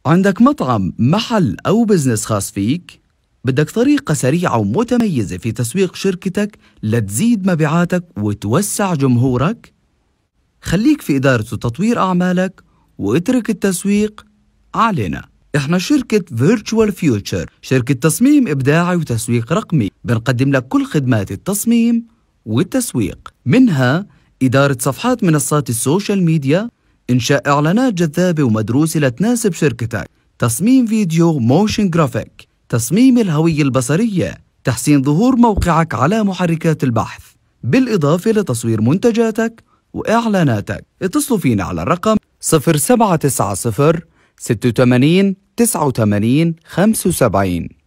عندك مطعم، محل أو بزنس خاص فيك؟ بدك طريقة سريعة ومتميزة في تسويق شركتك لتزيد مبيعاتك وتوسع جمهورك؟ خليك في إدارة وتطوير أعمالك واترك التسويق علينا. إحنا شركة Virtual Future، شركة تصميم إبداعي وتسويق رقمي. بنقدم لك كل خدمات التصميم والتسويق، منها إدارة صفحات منصات السوشيال ميديا، إنشاء إعلانات جذابة ومدروسة لتناسب شركتك، تصميم فيديو موشن جرافيك، تصميم الهوية البصرية، تحسين ظهور موقعك على محركات البحث، بالإضافة لتصوير منتجاتك وإعلاناتك. اتصلوا فينا على الرقم 0790 86 89 75.